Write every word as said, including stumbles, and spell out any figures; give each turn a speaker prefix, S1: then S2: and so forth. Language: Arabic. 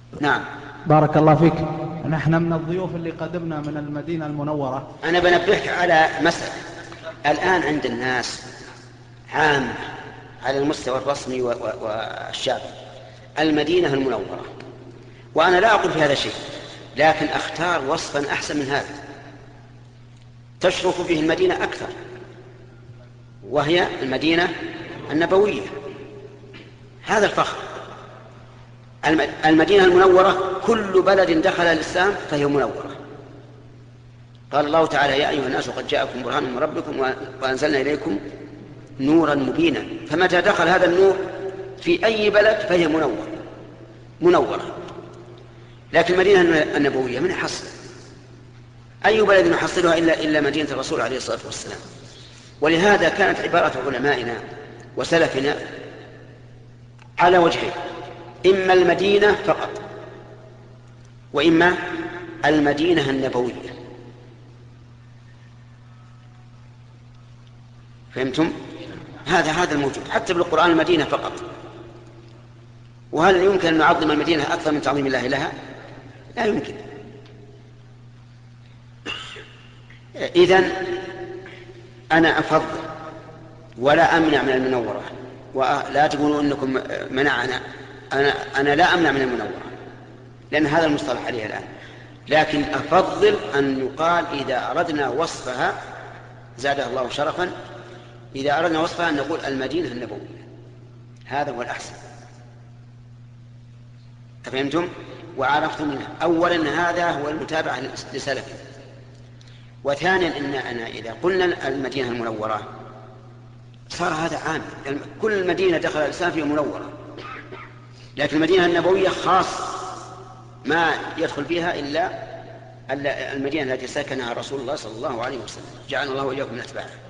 S1: نعم.
S2: بارك الله فيك. نحن من الضيوف اللي قدمنا من المدينة المنورة.
S1: أنا بنبهك على مسألة الآن عند الناس عام على المستوى الرسمي والشعبي المدينة المنورة، وأنا لا أقول في هذا شيء، لكن أختار وصفا أحسن من هذا تشرف به المدينة أكثر، وهي المدينة النبوية. هذا الفخر. المدينة المنورة كل بلد دخل الإسلام فهي منورة. قال الله تعالى: يا أيها الناس قد جاءكم برهان من ربكم وأنزلنا إليكم نورا مبينا. فمتى دخل هذا النور في أي بلد فهي منورة منورة. لكن المدينة النبوية من يحصل؟ أي بلد يحصلها إلا إلا مدينة الرسول عليه الصلاة والسلام. ولهذا كانت عبارة علمائنا وسلفنا على وجهين: إما المدينة فقط، وإما المدينة النبوية. فهمتم؟ هذا هذا الموجود حتى بالقرآن، المدينة فقط. وهل يمكن أن نعظم المدينة أكثر من تعظيم الله لها؟ لا يمكن. إذن أنا أفضل ولا أمنع من المنورة، ولا تقولوا أنكم منعنا. أنا, أنا لا أمنع من المنورة، لأن هذا المصطلح عليه الآن، لكن أفضل أن يقال إذا أردنا وصفها زادها الله شرفا، إذا أردنا وصفها أن نقول المدينة النبوية. هذا هو الأحسن. فهمتم؟ وعرفتم منها أولا هذا هو المتابعة لسلفه. وثانيا إن أنا إذا قلنا المدينة المنورة صار هذا عام، كل مدينة دخل الإسلام فيها منورة، لكن المدينة النبوية خاص ما يدخل فيها إلا المدينة التي سكنها رسول الله صلى الله عليه وسلم. جعلنا الله وإياكم من أتباعه.